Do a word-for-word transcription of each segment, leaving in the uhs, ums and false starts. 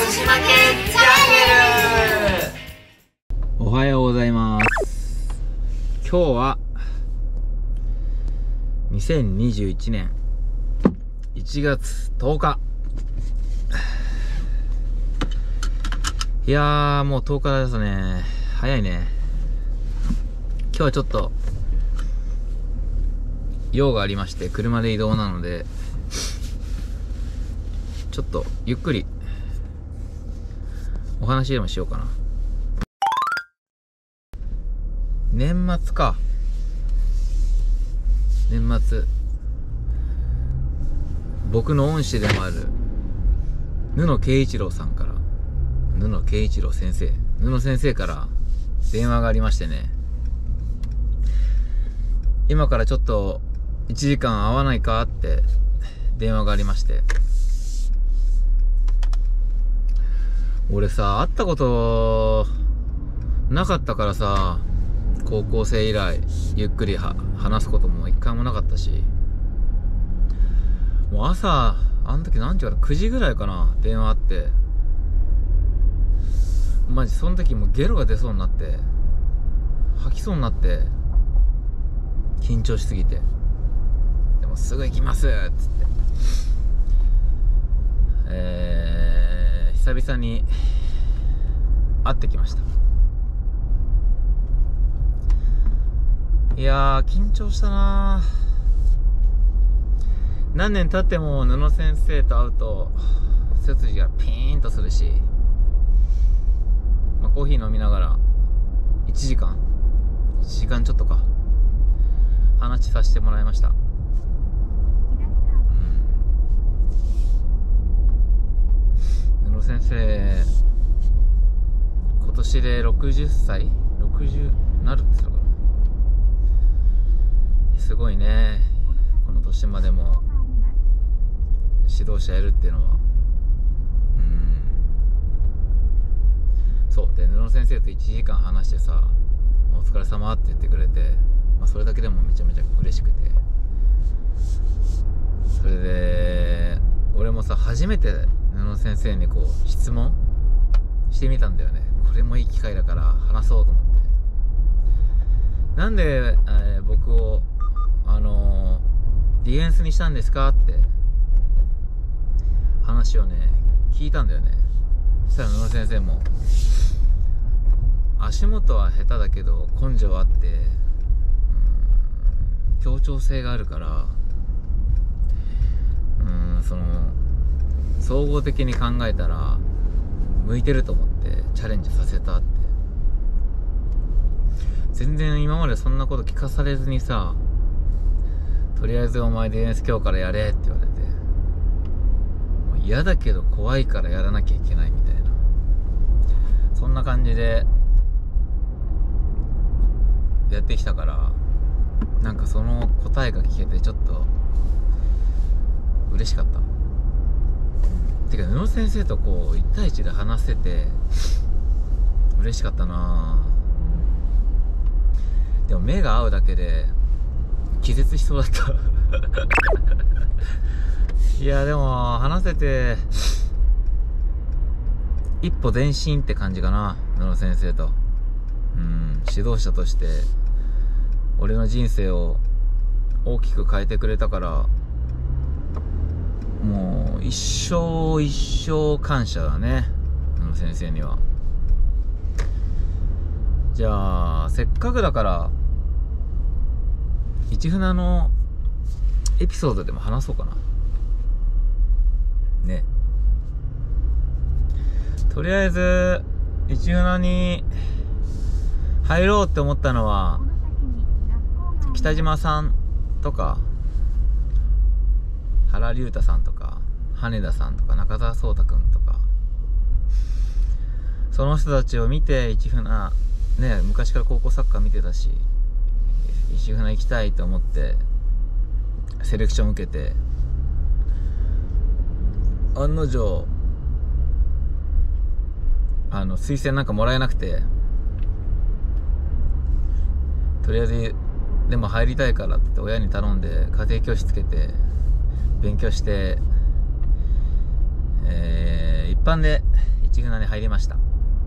島県チャンネル。 おはようございます。今日はにせんにじゅういちねんいちがつとおか。いやーもうとおかですね。早いね。今日はちょっと用がありまして、車で移動なのでちょっとゆっくりお話でもしようかな。年末か。年末、僕の恩師でもある布圭一郎さんから、布圭一郎先生、布先生から電話がありましてね、今からちょっといちじかん会わないかって電話がありまして、俺さ、会ったことなかったからさ、高校生以来ゆっくりは話すことも一回もなかったし、もう朝、あの時何時かな、くじぐらいかな、電話あって、マジその時もうゲロが出そうになって、吐きそうになって、緊張しすぎて、でもすぐ行きますっつって、えー、久々に会ってきました。いやー緊張したなー。何年経っても布先生と会うと背筋がピーンとするし、まあ、コーヒー飲みながらいちじかんいちじかんちょっとか話させてもらいました。うん、布先生今年でろくじゅっさいろくじゅうなるって言ってたかな。すごいね、この年までも指導者やるっていうのは。うん、そうで、布先生といちじかん話してさ、お疲れ様って言ってくれて、まあ、それだけでもめちゃめちゃ嬉しくて、それで俺もさ、初めて布先生にこう質問してみたんだよね。これもいい機会だから話そうと思って、なんで、えー、僕をあのー、ディフェンスにしたんですかって話をね聞いたんだよね。そしたら布先生も、足元は下手だけど根性あって、うん、協調性があるから、うん、その総合的に考えたら向いてると思ってチャレンジさせたって。全然今までそんなこと聞かされずにさ、とりあえずお前ディフェンス今日からやれって言われて、もう嫌だけど怖いからやらなきゃいけないみたいな、そんな感じでやってきたから、なんかその答えが聞けてちょっと嬉しかった。てか布先生とこういち対いちで話せて嬉しかったな。でも目が合うだけで気絶しそうだったいやでも話せて一歩前進って感じかな、布先生と。うん、指導者として俺の人生を大きく変えてくれたから、もう一生一生感謝だね、布先生には。じゃあせっかくだから市船のエピソードでも話そうかなね。とりあえず市船に入ろうって思ったのは、北島さんとか原龍太さんとか羽田さんとか中澤壮太くんとか、その人たちを見て市船ね、昔から高校サッカー見てたし、市船行きたいと思ってセレクション受けて、案の定あの推薦なんかもらえなくて、とりあえずでも入りたいからって親に頼んで家庭教師つけて勉強して、えー、一般で市船に入りました。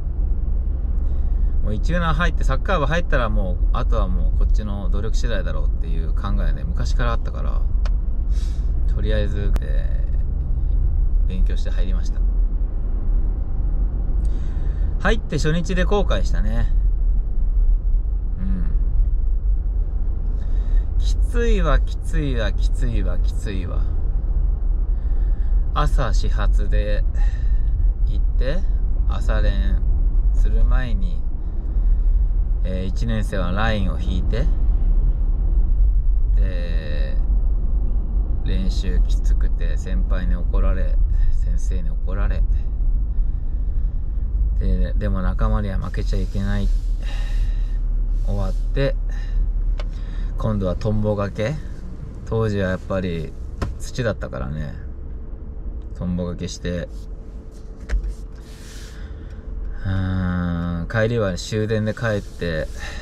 もう市船入ってサッカー部入ったらもうあとはもうこっちの努力次第だろうっていう考えね昔からあったから、とりあえず、えー、勉強して入りました。入って初日で後悔したね。うんきついわきついわきついわきついわ。朝始発で行って朝練する前に、えー、いちねん生はラインを引いて、で練習きつくて先輩に怒られ先生に怒られで、でも仲間には負けちゃいけない。終わって今度はトンボがけ。当時はやっぱり土だったからね、トンボがけして、うーん帰りは終電で帰って、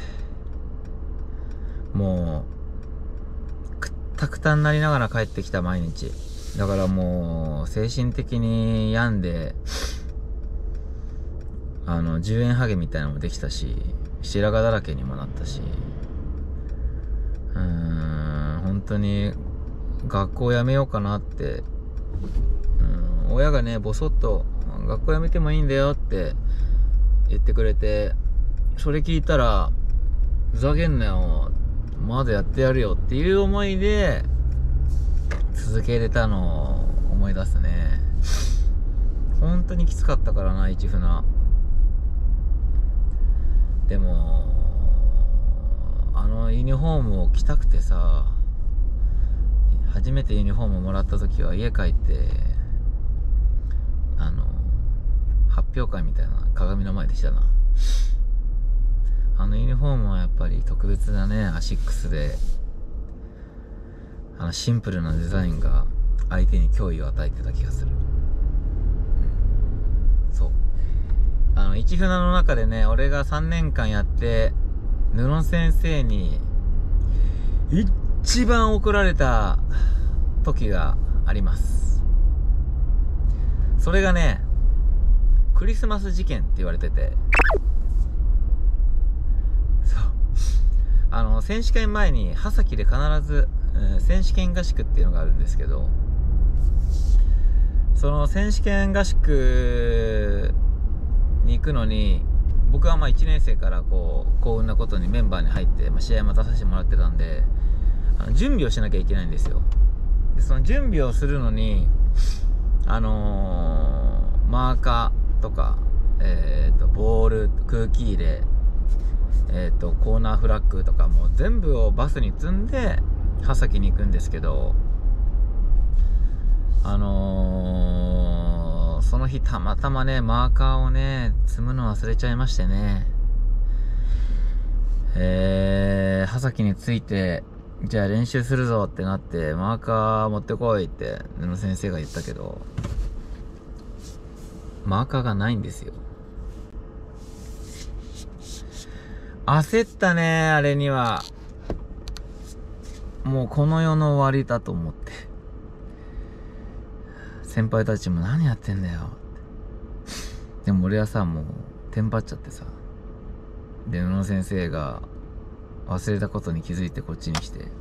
もうくったくたになりながら帰ってきた毎日だから、もう精神的に病んで、あのじゅうえんハゲみたいなのもできたし、白髪だらけにもなったし、うーん本当に学校辞めようかなって、うん、親がねボソッと学校辞めてもいいんだよって言ってくれて、それ聞いたらふざけんなよまだやってやるよっていう思いで続けれたのを思い出すね。本当にきつかったからな市船。でもあのユニフォームを着たくてさ、初めてユニフォームをもらった時は家帰ってあの発表会みたいな鏡の前でしたな。あのユニフォームはやっぱり特別だね。アシックスであのシンプルなデザインが相手に脅威を与えてた気がする、うん、そうあの市船の中でね、俺がさんねんかんやって布先生に一番怒られた時があります。それがねクリスマス事件って言われてて、そうあの選手権前に波崎で必ず、えー、選手権合宿っていうのがあるんですけど、その選手権合宿に行くのに、僕はまあいちねん生からこう幸運なことにメンバーに入って、まあ、試合も出させてもらってたんで、あの準備をしなきゃいけないんですよ。でその準備をするのにあのー、マーカーとか、えー、とボール、空気入れ、えー、とコーナーフラッグとかもう全部をバスに積んで波崎に行くんですけど、あのー、その日たまたまねマーカーをね積むの忘れちゃいましてね、えー、波崎に着いてじゃあ練習するぞってなって、マーカー持ってこいって布先生が言ったけど、マーカーがないんですよ。焦ったね、あれには。もうこの世の終わりだと思って、先輩たちも何やってんだよって。でも俺はさ、もうテンパっちゃってさ、で布先生が忘れたことに気づいてこっちに来て、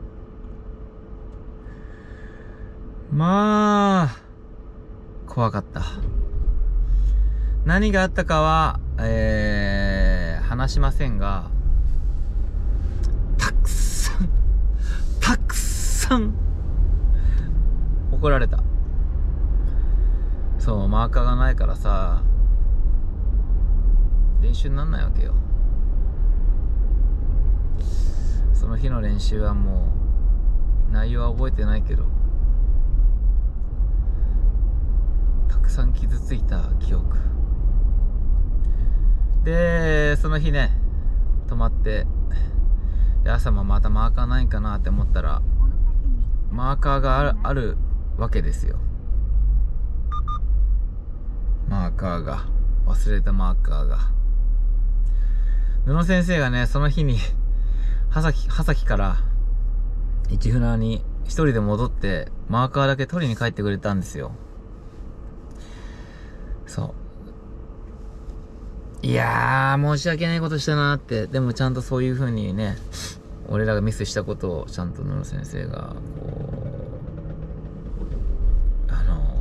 まあ怖かった。何があったかは、えー、話しませんが、たくさんたくさん怒られた。そう、マーカーがないからさ練習になんないわけよ。その日の練習はもう内容は覚えてないけど、たくさん傷ついた記憶で、その日ね泊まって、で朝もまたマーカーないかなって思ったらマーカーがある、あるわけですよ。マーカーが忘れたマーカーが、布先生がねその日に波崎、波崎から市船に一人で戻ってマーカーだけ取りに帰ってくれたんですよ。そういやー申し訳ないことしたなーって。でもちゃんとそういう風にね、俺らがミスしたことをちゃんと布先生がこうあの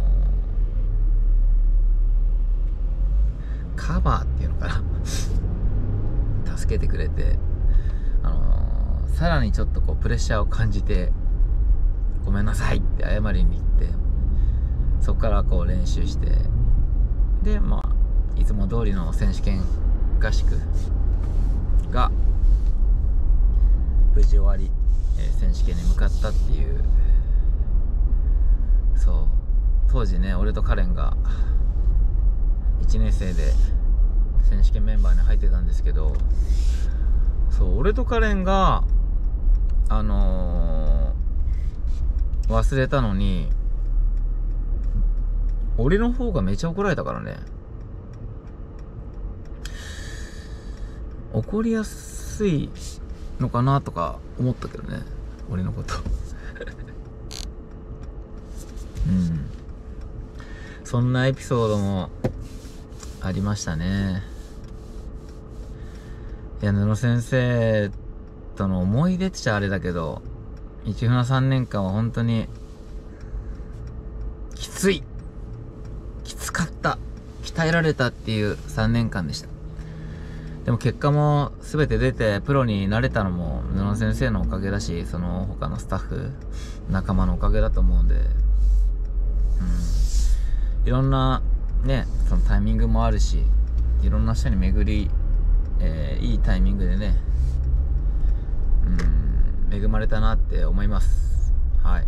ー、カバーっていうのかな助けてくれて、あのー、さらにちょっとこうプレッシャーを感じて、ごめんなさいって謝りに行って、そこからこう練習して、でまあいつも通りの選手権合宿が無事終わり、えー、選手権に向かったっていう。そう当時ね、俺とカレンがいちねん生で選手権メンバーに入ってたんですけど、そう俺とカレンがあのー、忘れたのに、俺の方がめちゃ怒られたからね。怒りやすいのかなとか思ったけどね、俺のことうんそんなエピソードもありましたね。いや布先生との思い出ってちゃあれだけど、市船さんねんかんは本当にきついきつかった、鍛えられたっていうさんねんかんでした。でも結果も全て出てプロになれたのも布先生のおかげだし、その他のスタッフ仲間のおかげだと思うんで、うん、いろんなねそのタイミングもあるし、いろんな人に巡り、えー、いいタイミングでね、うん恵まれたなって思います。はい。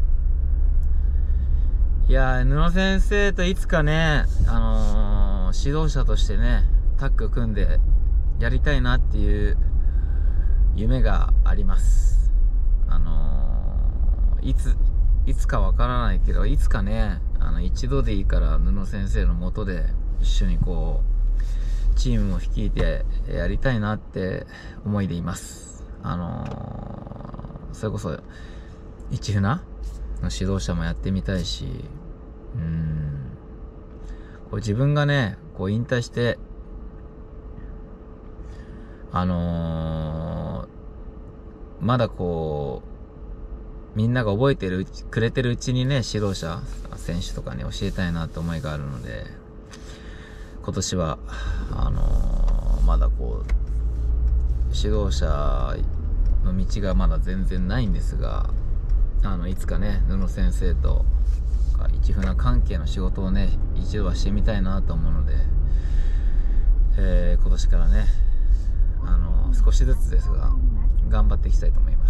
いやー布先生といつかね、あのー、指導者としてねタッグ組んでやりたいなっていう夢があります。あのー、いついつかわからないけど、いつかねあの一度でいいから布先生の下で一緒にこうチームを率いてやりたいなって思いでいます。あのー、それこそ市船の指導者もやってみたいし、うーんこう自分がねこう引退してあのー、まだこうみんなが覚えてるくれてるうちにね指導者選手とかに教えたいなって思いがあるので、今年はあのー、まだこう指導者の道がまだ全然ないんですが、あのいつかね布先生と市船関係の仕事をね一度はしてみたいなと思うので、えー、今年からねあの少しずつですが頑張っていきたいと思います。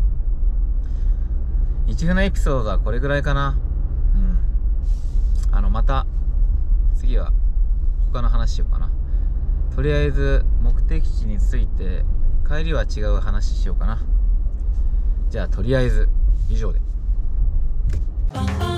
市船エピソードはこれぐらいかな。うんあのまた次は他の話しようかな。とりあえず目的地に着いて帰りは違う話しようかな。じゃあとりあえず以上で。